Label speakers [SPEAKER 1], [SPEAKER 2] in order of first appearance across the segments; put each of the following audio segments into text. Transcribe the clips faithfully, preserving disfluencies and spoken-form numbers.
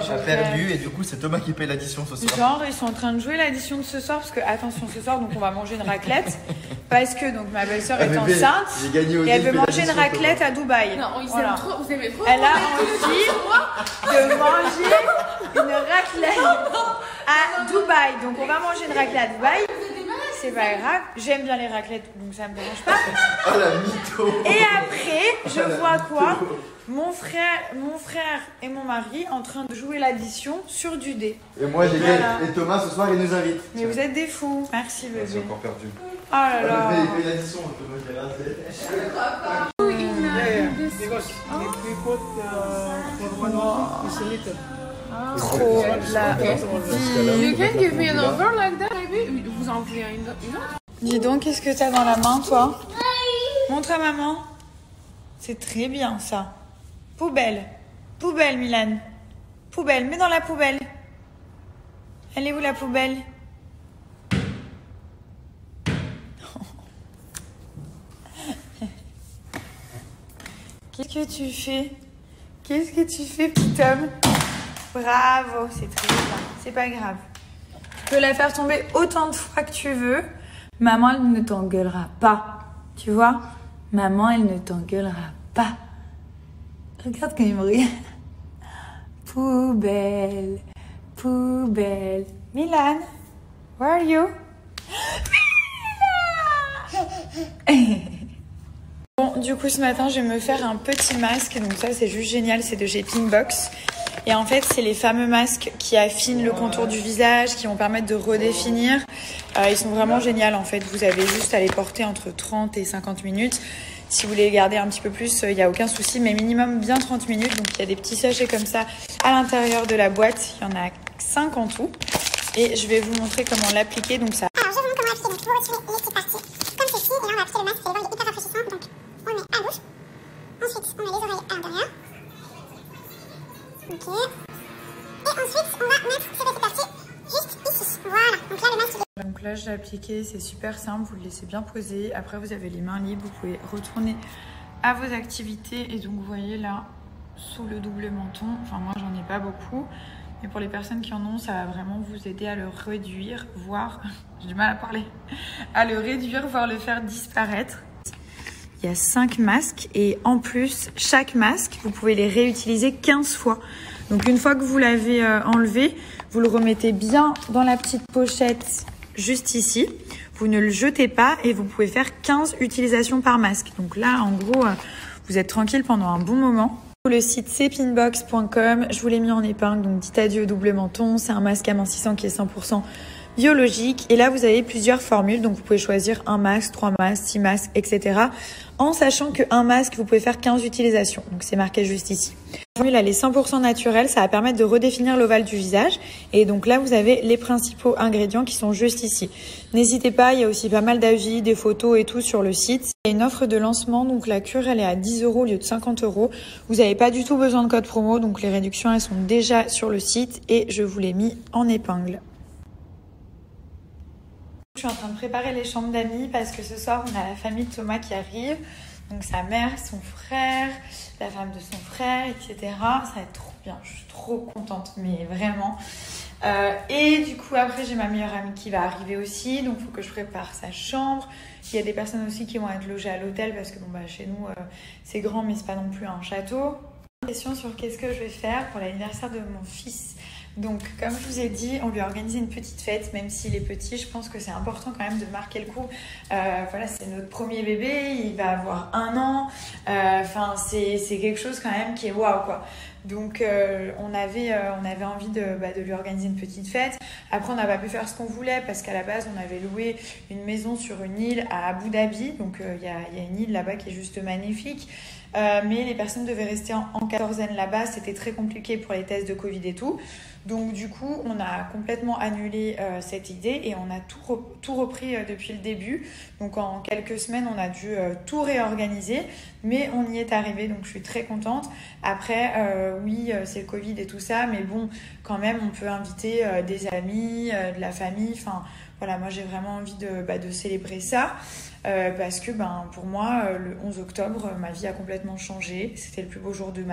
[SPEAKER 1] a perdu et du coup c'est Thomas qui paye l'addition ce soir.
[SPEAKER 2] Genre ils sont en train de jouer l'addition de ce soir parce que attention ce soir donc on va manger une raclette parce que donc ma belle-sœur
[SPEAKER 1] ah,
[SPEAKER 2] est
[SPEAKER 1] bébé,
[SPEAKER 2] enceinte
[SPEAKER 1] et
[SPEAKER 2] elle veut manger une raclette à Dubaï.
[SPEAKER 3] Non, ils
[SPEAKER 2] voilà.
[SPEAKER 3] aiment trop, vous aimez trop.
[SPEAKER 2] Elle a envie de manger une raclette à Dubaï. Donc on va manger une raclette à Dubaï. C'est pas grave, j'aime bien les raclettes donc ça me dérange pas.
[SPEAKER 1] Oh la mytho.
[SPEAKER 2] Et après, je oh, vois quoi? Mon frère, mon frère et mon mari en train de jouer l'addition sur du dé.
[SPEAKER 1] Et moi j'ai voilà. Et Thomas ce soir il nous invite.
[SPEAKER 2] Mais vous êtes des fous. Merci bébé.
[SPEAKER 1] J'ai encore perdu.
[SPEAKER 2] Oh là là.
[SPEAKER 1] Il fait l'addition, Thomas je l'ai raté.
[SPEAKER 3] Je crois pas.
[SPEAKER 2] Trop la vie.
[SPEAKER 3] You can give me another like that, baby. Vous en voulez une autre?
[SPEAKER 2] Dis donc, qu'est-ce que t'as dans la main, toi? Montre à maman. C'est très bien, ça. Poubelle. Poubelle, Milan. Poubelle. Mets dans la poubelle. Elle est où, la poubelle? Qu'est-ce que tu fais? Qu'est-ce que tu fais, petit homme? Bravo, c'est très bien. C'est pas grave. Tu peux la faire tomber autant de fois que tu veux. Maman, elle ne t'engueulera pas. Tu vois? Maman, elle ne t'engueulera pas. Regarde quand il me regarde. Poubelle. Poubelle. Milan, where are you? Milan! Bon, du coup, ce matin, je vais me faire un petit masque. Donc ça, c'est juste génial. C'est de chez Pinkbox. Et en fait, c'est les fameux masques qui affinent le contour du visage, qui vont permettre de redéfinir. Euh, ils sont vraiment géniaux en fait. Vous avez juste à les porter entre trente et cinquante minutes. Si vous voulez les garder un petit peu plus, il euh, n'y a aucun souci, mais minimum bien trente minutes. Donc il y a des petits sachets comme ça à l'intérieur de la boîte. Il y en a cinq en tout. Et je vais vous montrer comment l'appliquer. Donc ça.
[SPEAKER 4] Alors je vous montre comment appliquer. Donc vous retirez les petites parties comme ceci. Et là on va appliquer le masque. Vous allez voir, il est hyper rafraîchissant. Donc on le met à la bouche. Ensuite on met les oreilles à l'intérieur. Ok. Et ensuite, on va mettre ces petites parties juste ici. Voilà. Donc là, le masque est...
[SPEAKER 2] Donc là, je l'ai appliqué. C'est super simple. Vous le laissez bien poser. Après, vous avez les mains libres. Vous pouvez retourner à vos activités. Et donc, vous voyez là, sous le double menton. Enfin, moi, j'en ai pas beaucoup. Mais pour les personnes qui en ont, ça va vraiment vous aider à le réduire, voire... J'ai du mal à parler. À le réduire, voire le faire disparaître. Il y a cinq masques et en plus, chaque masque, vous pouvez les réutiliser quinze fois. Donc une fois que vous l'avez euh, enlevé, vous le remettez bien dans la petite pochette juste ici. Vous ne le jetez pas et vous pouvez faire quinze utilisations par masque. Donc là, en gros, euh, vous êtes tranquille pendant un bon moment. Le site c'est pinbox point com, je vous l'ai mis en épingle, donc dites adieu au double menton. C'est un masque amincissant qui est cent pour cent biologique. Et là, vous avez plusieurs formules, donc vous pouvez choisir un masque, trois masques, six masques, et cetera. En sachant qu'un masque, vous pouvez faire quinze utilisations. Donc c'est marqué juste ici. La formule, elle est cent pour cent naturelle, ça va permettre de redéfinir l'ovale du visage. Et donc là, vous avez les principaux ingrédients qui sont juste ici. N'hésitez pas, il y a aussi pas mal d'avis, des photos et tout sur le site. Il y a une offre de lancement, donc la cure, elle est à dix euros au lieu de cinquante euros. Vous n'avez pas du tout besoin de code promo, donc les réductions, elles sont déjà sur le site et je vous l'ai mis en épingle. Je suis en train de préparer les chambres d'amis parce que ce soir, on a la famille de Thomas qui arrive. Donc sa mère, son frère, la femme de son frère, et cetera. Ça va être trop bien, je suis trop contente, mais vraiment. Euh, et du coup, après, j'ai ma meilleure amie qui va arriver aussi. Donc, il faut que je prépare sa chambre. Il y a des personnes aussi qui vont être logées à l'hôtel parce que bon, bah, chez nous, euh, c'est grand, mais c'est pas non plus un château. Question sur qu'est-ce que je vais faire pour l'anniversaire de mon fils. Donc, comme je vous ai dit, on lui a organisé une petite fête, même s'il est petit, je pense que c'est important quand même de marquer le coup. Euh, voilà, c'est notre premier bébé, il va avoir un an. Enfin, euh, c'est quelque chose quand même qui est waouh, quoi. Donc, euh, on, avait, euh, on avait envie de, bah, de lui organiser une petite fête. Après, on n'a pas pu faire ce qu'on voulait parce qu'à la base, on avait loué une maison sur une île à Abu Dhabi. Donc, il euh, y, a, y a une île là-bas qui est juste magnifique. Euh, mais les personnes devaient rester en, en quatorzaine là-bas. C'était très compliqué pour les tests de Covid et tout. Donc du coup, on a complètement annulé euh, cette idée et on a tout, re tout repris euh, depuis le début. Donc en quelques semaines, on a dû euh, tout réorganiser, mais on y est arrivé, donc je suis très contente. Après, euh, oui, euh, c'est le Covid et tout ça, mais bon, quand même, on peut inviter euh, des amis, euh, de la famille. Enfin, voilà, moi j'ai vraiment envie de, bah, de célébrer ça. Euh, parce que ben, pour moi, euh, le onze octobre, ma vie a complètement changé. C'était le plus beau jour de ma vie.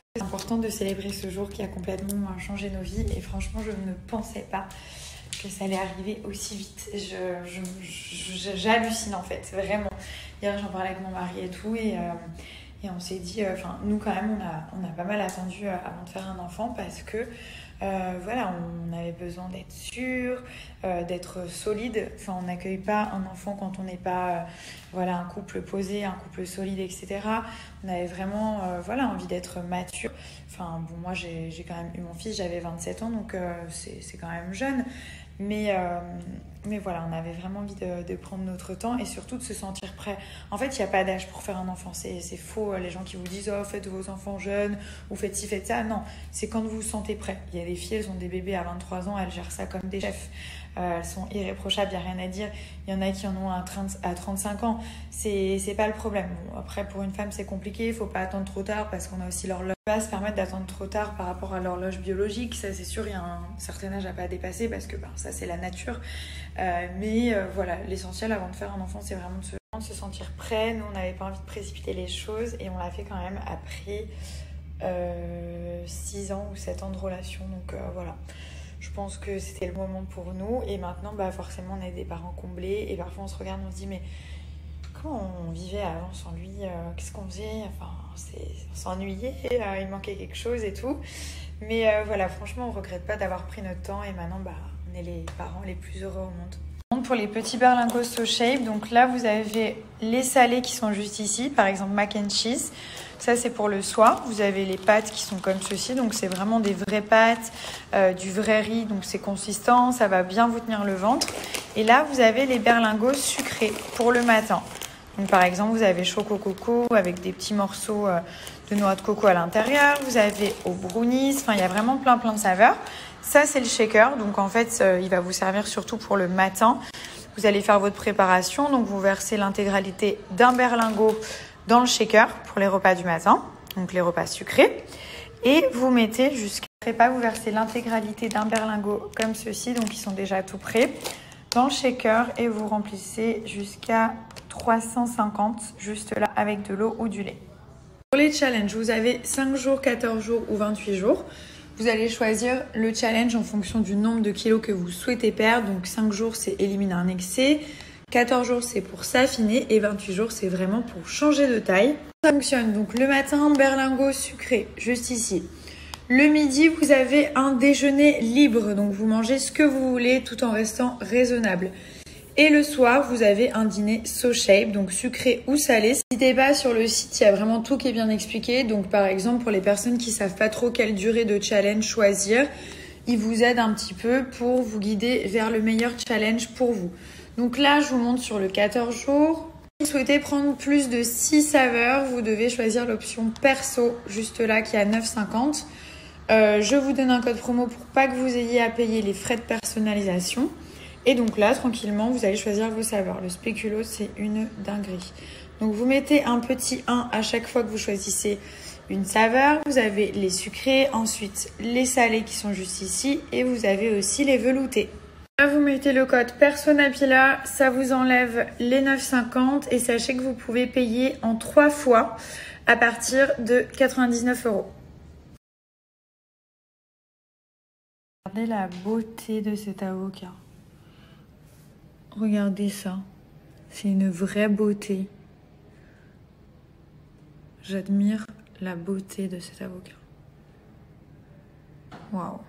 [SPEAKER 2] C'est important de célébrer ce jour qui a complètement changé nos vies et franchement je ne pensais pas que ça allait arriver aussi vite. Je, je, je, j'hallucine en fait, vraiment. Hier j'en parlais avec mon mari et tout et, euh, et on s'est dit, enfin euh, nous quand même on a, on a pas mal attendu euh, avant de faire un enfant parce que euh, voilà, on avait besoin d'être sûr, euh, d'être solide. Enfin on n'accueille pas un enfant quand on n'est pas euh, voilà, un couple posé, un couple solide, et cetera. On avait vraiment euh, voilà, envie d'être mature. Enfin bon, moi j'ai, j'ai quand même eu mon fils, j'avais vingt-sept ans donc euh, c'est, c'est quand même jeune. Mais, euh, mais voilà, on avait vraiment envie de, de prendre notre temps et surtout de se sentir prêt. En fait, il n'y a pas d'âge pour faire un enfant. C'est, c'est faux, les gens qui vous disent « Oh, faites vos enfants jeunes » ou « Faites ci, faites ça ». Non, c'est quand vous vous sentez prêt. Il y a des filles, elles ont des bébés à vingt-trois ans, elles gèrent ça comme des chefs. Euh, elles sont irréprochables, il n'y a rien à dire. Il y en a qui en ont à, trente, à trente-cinq ans. C'est, c'est pas le problème. Bon, après, pour une femme, c'est compliqué. Il ne faut pas attendre trop tard parce qu'on a aussi l'horloge. Il ne faut pas se permettre d'attendre trop tard par rapport à l'horloge biologique. Ça, c'est sûr, il y a un certain âge à pas dépasser parce que ben, ça, c'est la nature. Euh, mais euh, voilà, l'essentiel avant de faire un enfant, c'est vraiment de se, de se sentir prêt. Nous, on n'avait pas envie de précipiter les choses et on l'a fait quand même après euh, six ans ou sept ans de relation. Donc euh, voilà. Je pense que c'était le moment pour nous et maintenant bah forcément on est des parents comblés et parfois on se regarde, on se dit mais comment on vivait avant sans lui, euh, qu'est-ce qu'on faisait, enfin c'est, on s'ennuyait, euh, il manquait quelque chose et tout, mais euh, voilà, franchement on regrette pas d'avoir pris notre temps et maintenant bah on est les parents les plus heureux au monde. Pour les petits berlingots So Shape, donc là vous avez les salés qui sont juste ici, par exemple mac and cheese. Ça c'est pour le soir. Vous avez les pâtes qui sont comme ceci, donc c'est vraiment des vraies pâtes, euh, du vrai riz, donc c'est consistant, ça va bien vous tenir le ventre. Et là vous avez les berlingots sucrés pour le matin. Donc par exemple vous avez choco coco avec des petits morceaux euh, de noix de coco à l'intérieur. Vous avez au brownies, enfin il y a vraiment plein plein de saveurs. Ça c'est le shaker, donc en fait euh, il va vous servir surtout pour le matin. Vous allez faire votre préparation, donc vous versez l'intégralité d'un berlingot dans le shaker pour les repas du matin, donc les repas sucrés. Et vous mettez jusqu'à prépa, vous versez l'intégralité d'un berlingot comme ceci, donc ils sont déjà tout prêts, dans le shaker et vous remplissez jusqu'à trois cent cinquante, juste là, avec de l'eau ou du lait. Pour les challenges, vous avez cinq jours, quatorze jours ou vingt-huit jours. Vous allez choisir le challenge en fonction du nombre de kilos que vous souhaitez perdre. Donc cinq jours, c'est éliminer un excès. quatorze jours, c'est pour s'affiner et vingt-huit jours, c'est vraiment pour changer de taille. Ça fonctionne. Donc le matin, berlingot sucré, juste ici. Le midi, vous avez un déjeuner libre. Donc vous mangez ce que vous voulez tout en restant raisonnable. Et le soir, vous avez un dîner So Shape, donc sucré ou salé. N'hésitez pas, sur le site, il y a vraiment tout qui est bien expliqué. Donc par exemple, pour les personnes qui ne savent pas trop quelle durée de challenge choisir, ils vous aident un petit peu pour vous guider vers le meilleur challenge pour vous. Donc là, je vous montre sur le quatorze jours. Si vous souhaitez prendre plus de six saveurs, vous devez choisir l'option perso, juste là, qui est à neuf cinquante. Euh, je vous donne un code promo pour pas que vous ayez à payer les frais de personnalisation. Et donc là, tranquillement, vous allez choisir vos saveurs. Le spéculoos, c'est une dinguerie. Donc vous mettez un petit un à chaque fois que vous choisissez une saveur. Vous avez les sucrés, ensuite les salés qui sont juste ici. Et vous avez aussi les veloutés. Là, vous mettez le code PERSONAPILA, ça vous enlève les neuf cinquante. Et sachez que vous pouvez payer en trois fois à partir de quatre-vingt-dix-neuf euros. Regardez la beauté de cet avocat. Regardez ça, c'est une vraie beauté. J'admire la beauté de cet avocat. Waouh.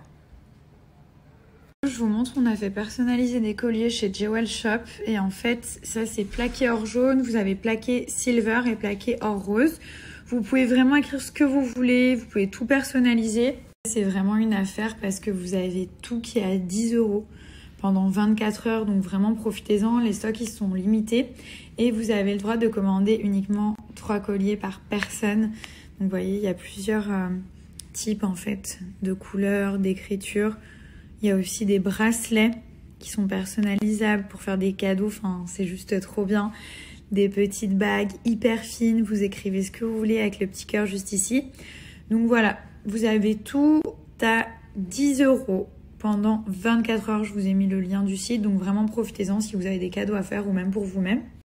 [SPEAKER 2] Je vous montre, on a fait personnaliser des colliers chez Jewel Shop. Et en fait, ça c'est plaqué or jaune, vous avez plaqué silver et plaqué or rose. Vous pouvez vraiment écrire ce que vous voulez, vous pouvez tout personnaliser. C'est vraiment une affaire parce que vous avez tout qui est à dix euros. Pendant vingt-quatre heures, donc vraiment profitez-en, les stocks ils sont limités et vous avez le droit de commander uniquement trois colliers par personne. Donc vous voyez, il y a plusieurs euh, types en fait de couleurs, d'écriture. Il y a aussi des bracelets qui sont personnalisables pour faire des cadeaux, enfin c'est juste trop bien. Des petites bagues hyper fines, vous écrivez ce que vous voulez avec le petit cœur juste ici. Donc voilà, vous avez tout à dix euros. Pendant vingt-quatre heures, je vous ai mis le lien du site, donc vraiment profitez-en si vous avez des cadeaux à faire ou même pour vous-même.